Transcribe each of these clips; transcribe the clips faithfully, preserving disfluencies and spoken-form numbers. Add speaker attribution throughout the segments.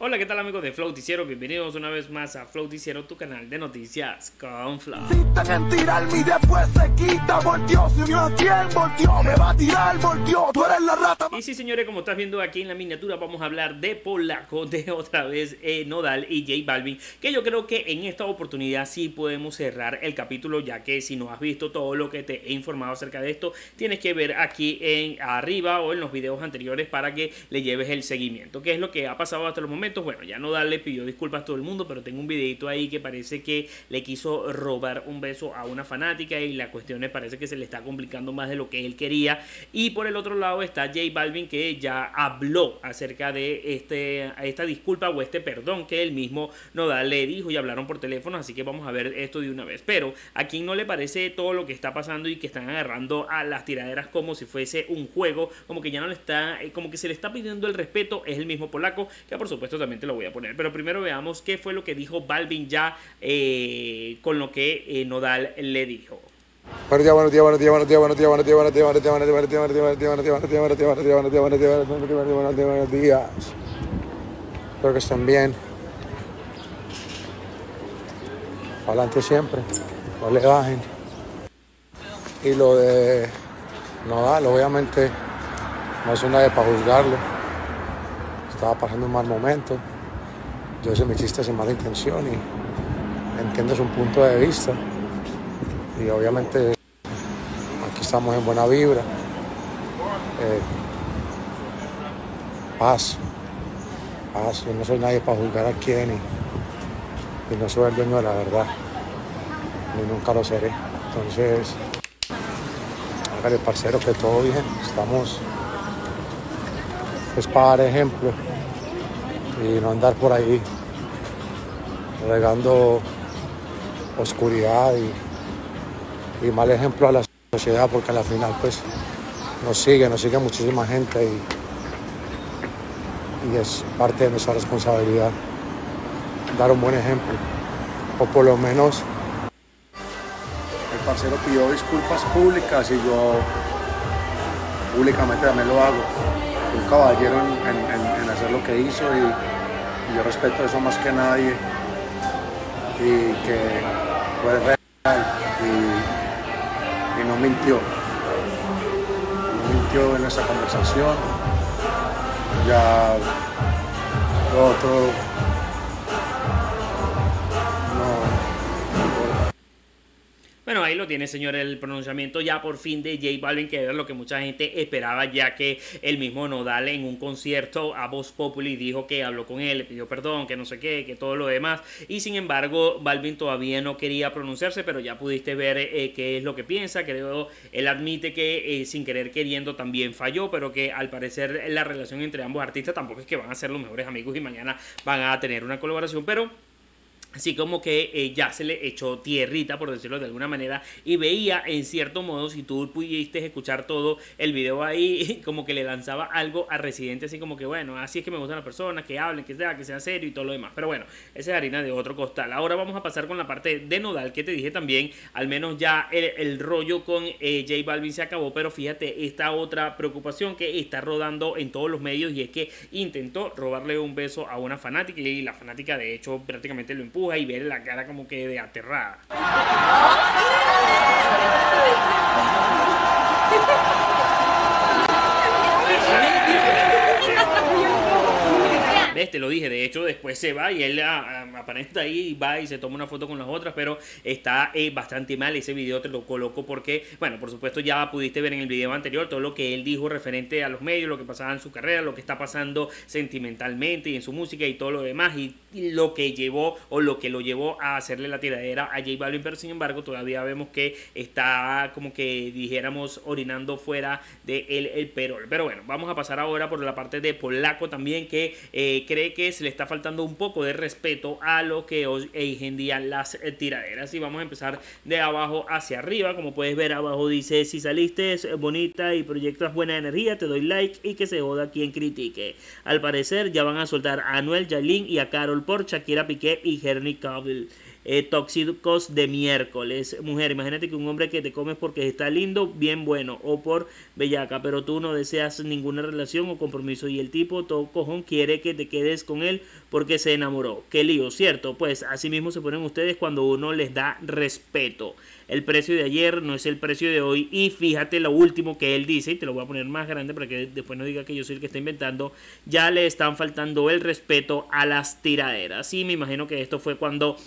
Speaker 1: Hola, ¿qué tal amigos de Flowticiero? Bienvenidos una vez más a Flowticiero, tu canal de noticias con Flow.
Speaker 2: En tirarme y después se quita, volteó, se unió a quién, volteó, me va a tirar, volteó, tú eres la rata.
Speaker 1: Y sí, señores, como estás viendo aquí en la miniatura, vamos a hablar de Polaco, de otra vez eh, Nodal y J Balvin, que yo creo que en esta oportunidad sí podemos cerrar el capítulo, ya que si no has visto todo lo que te he informado acerca de esto, tienes que ver aquí en arriba o en los videos anteriores para que le lleves el seguimiento. ¿Qué es lo que ha pasado hasta los momentos? Bueno, ya Nodal le pidió disculpas a todo el mundo, pero tengo un videito ahí que parece que le quiso robar un beso a una fanática y la cuestión me parece que se le está complicando más de lo que él quería. Y por el otro lado está J Balvin, que ya habló acerca de este, esta disculpa o este perdón que el mismo Nodal le dijo y hablaron por teléfono, así que vamos a ver esto de una vez. Pero a quien no le parece todo lo que está pasando y que están agarrando a las tiraderas como si fuese un juego, como que ya no le está, como que se le está pidiendo el respeto, es el mismo Polaco, que por supuesto también te lo voy a poner. Pero primero veamos qué fue lo que dijo Balvin ya eh, con lo que eh, Nodal le dijo.
Speaker 3: Buenos días, buenos días, buenos días, buenos días, buenos días, buenos días, buenos días, buenos días, buenos días, buenos días, buenos días, buenos días, buenos días, buenos días, buenos días, buenos días, buenos días, buenos días, buenos días, buenos días. Espero que estén bien. Adelante siempre, no le bajen. Y lo de Nodal, obviamente, no soy nadie para juzgarlo. Estaba pasando un mal momento. Yo hice mi chiste sin mala intención y entiendo su punto de vista. Y obviamente aquí estamos en buena vibra. Eh, paz. Paz. Yo no soy nadie para juzgar a quién y, y no soy el dueño de la verdad. Ni nunca lo seré. Entonces, hágale parcero que todo bien. Estamos es para dar ejemplo y no andar por ahí regando oscuridad y, y mal ejemplo a la sociedad, porque a la final pues nos sigue, nos sigue muchísima gente y, y es parte de nuestra responsabilidad dar un buen ejemplo, o por lo menos el parcero pidió disculpas públicas y yo públicamente también lo hago. Un caballero en, en, en hacer lo que hizo y, y yo respeto eso más que nadie y que fue real y, y no mintió no mintió en esa conversación. Ya lo otro no.
Speaker 1: Bueno, ahí lo tiene, señor, el pronunciamiento ya por fin de J Balvin, que era lo que mucha gente esperaba, ya que el mismo Nodal en un concierto a Voz Populi dijo que habló con él, le pidió perdón, que no sé qué, que todo lo demás, y sin embargo Balvin todavía no quería pronunciarse, pero ya pudiste ver eh, qué es lo que piensa. Creo, él admite que eh, sin querer queriendo también falló, pero que al parecer la relación entre ambos artistas tampoco es que van a ser los mejores amigos y mañana van a tener una colaboración, pero así como que eh, ya se le echó tierrita, por decirlo de alguna manera, y veía en cierto modo, si tú pudiste escuchar todo el video ahí, como que le lanzaba algo a Residente, así como que bueno, así es que me gustan las personas, que hablen, que sea, que sea serio y todo lo demás. Pero bueno, esa es harina de otro costal. Ahora vamos a pasar con la parte de Nodal, que te dije también, al menos ya el, el rollo con eh, J Balvin se acabó, pero fíjate esta otra preocupación que está rodando en todos los medios, y es que intentó robarle un beso a una fanática, y la fanática de hecho prácticamente lo empuja y ver la cara como que de aterrada. ¿Ves? Te lo dije. De hecho, después se va y él a, a, aparenta ahí y va y se toma una foto con las otras, pero está eh, bastante mal. Ese video te lo coloco porque, bueno, por supuesto ya pudiste ver en el video anterior todo lo que él dijo referente a los medios, lo que pasaba en su carrera, lo que está pasando sentimentalmente y en su música y todo lo demás, y, y lo que llevó o lo que lo llevó a hacerle la tiradera a J Balvin. Pero sin embargo todavía vemos que está como que dijéramos orinando fuera de él el perol. Pero bueno, vamos a pasar ahora por la parte de Polaco también, que eh, cree que se le está faltando un poco de respeto a lo que hoy en día las tiraderas. Y vamos a empezar de abajo hacia arriba. Como puedes ver, abajo dice: si saliste bonita y proyectas buena energía, te doy like y que se joda quien critique. Al parecer ya van a soltar a Anuel, Yailin y a Karol por Shakira Piqué y Henry Cavill. eh, tóxicos de miércoles. Mujer, imagínate que un hombre que te comes porque está lindo, bien bueno, o por bellaca, pero tú no deseas ninguna relación o compromiso y el tipo todo cojón quiere que te quedes con él porque se enamoró. Qué lío, ¿cierto? Pues así mismo se ponen ustedes cuando uno les da respeto. El precio de ayer no es el precio de hoy. Y fíjate lo último que él dice, y te lo voy a poner más grande para que después no diga que yo soy el que está inventando. Ya le están faltando el respeto a las tiraderas. Y me imagino que esto fue cuando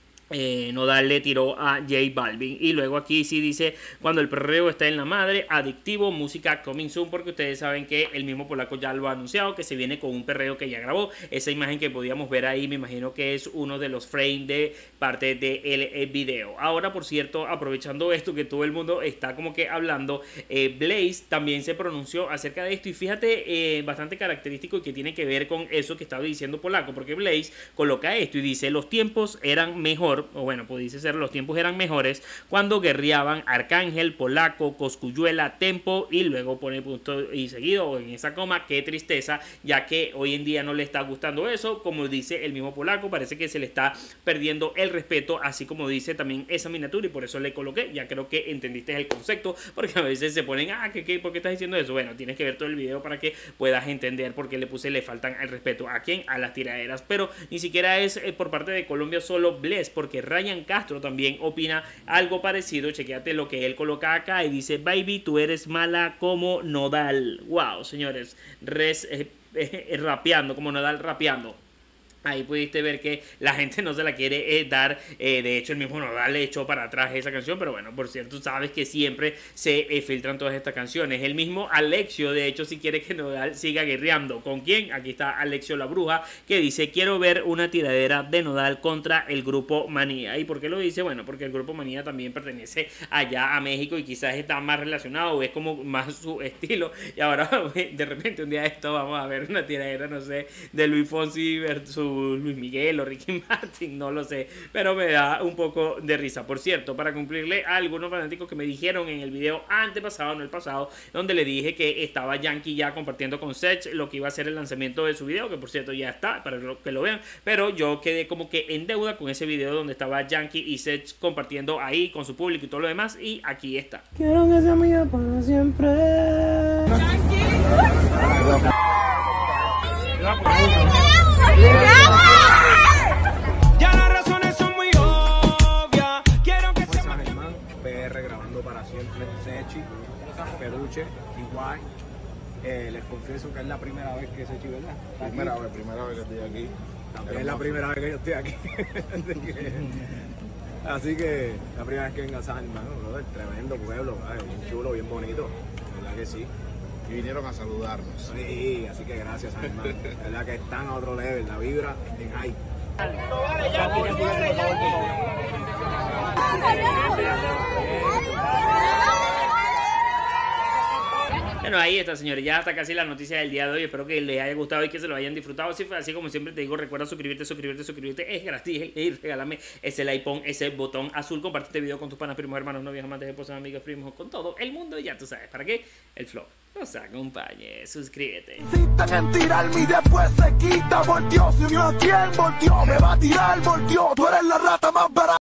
Speaker 1: Eh, Nodal le tiró a J Balvin. Y luego aquí sí dice: cuando el perreo está en la madre, adictivo, música coming soon, porque ustedes saben que el mismo polaco ya lo ha anunciado, que se viene con un perreo que ya grabó. Esa imagen que podíamos ver ahí, me imagino que es uno de los frames de parte del video. Ahora, por cierto, aprovechando esto que todo el mundo está como que hablando, eh, Blaze también se pronunció acerca de esto. Y fíjate, eh, bastante característico y que tiene que ver con eso que estaba diciendo polaco, porque Blaze coloca esto y dice: los tiempos eran mejor, o bueno, pues dice ser, los tiempos eran mejores cuando guerreaban Arcángel, Polaco, Cosculluela, Tempo, y luego pone punto y seguido en esa coma, qué tristeza, ya que hoy en día no le está gustando eso. Como dice el mismo Polaco, parece que se le está perdiendo el respeto, así como dice también esa miniatura, y por eso le coloqué. Ya creo que entendiste el concepto, porque a veces se ponen, ah, ¿qué, qué, ¿por qué estás diciendo eso? Bueno, tienes que ver todo el video para que puedas entender por qué le puse le faltan el respeto. ¿A quién? A las tiraderas. Pero ni siquiera es eh, por parte de Colombia solo Bless, porque Ryan Castro también opina algo parecido. Chequéate lo que él coloca acá y dice: baby, tú eres mala como Nodal. Wow, señores, res, eh, eh, rapeando, como Nodal rapeando. Ahí pudiste ver que la gente no se la quiere eh, dar. Eh, de hecho, el mismo Nodal le echó para atrás esa canción. Pero bueno, por cierto, sabes que siempre se eh, filtran todas estas canciones. El mismo Alexio, de hecho, si quiere que Nodal siga guerreando. ¿Con quién? Aquí está Alexio la Bruja, que dice: quiero ver una tiradera de Nodal contra el Grupo Manía. ¿Y por qué lo dice? Bueno, porque el Grupo Manía también pertenece allá a México y quizás está más relacionado, es como más su estilo. Y ahora, de repente, un día de esto vamos a ver una tiradera, no sé, de Luis Fonsi versus Luis Miguel o Ricky Martin, no lo sé, pero me da un poco de risa. Por cierto, para cumplirle a algunos fanáticos que me dijeron en el video antepasado, no el pasado, donde le dije que estaba Yankee ya compartiendo con Sech lo que iba a ser el lanzamiento de su video, que por cierto ya está, para que lo vean, pero yo quedé como que en deuda con ese video donde estaba Yankee y Sech compartiendo ahí con su público y todo lo demás, y aquí está.
Speaker 4: Quiero que sea mía para siempre.
Speaker 2: Ya las razones son muy obvias. Quiero que
Speaker 5: San Germán, P R grabando para siempre, Sechi, Peluche, igual. Eh, les confieso que es la primera vez que Sechi, ¿verdad? Está
Speaker 6: Primera
Speaker 5: aquí.
Speaker 6: vez, primera vez que estoy aquí.
Speaker 5: También es la primera vez que yo estoy aquí. Así que, así que la primera vez que vengo a San Germán, ¿no, brother? Tremendo pueblo, ay, bien chulo, bien bonito, ¿verdad que sí?
Speaker 6: Y vinieron a saludarnos.
Speaker 5: Sí, así que gracias, San Germán. ¿Verdad que están a otro level, la vibra en high.
Speaker 1: Bueno, ahí está, señores, ya está casi la noticia del día de hoy. Espero que les haya gustado y que se lo hayan disfrutado. Si fue así, como siempre te digo, recuerda suscribirte, suscribirte, suscribirte. Es gratis y regálame ese like, pon ese botón azul. Comparte este video con tus panas, primos, hermanos, novias, amantes, esposas, amigos, primos, con todo el mundo. Y ya tú sabes, ¿para qué? El flow nos acompañe. Suscríbete.
Speaker 2: Insistan en tirarme y después se quita. Volteó, se unió a quien volteó. Me va a tirar, volteó. Tú eres la rata más barata.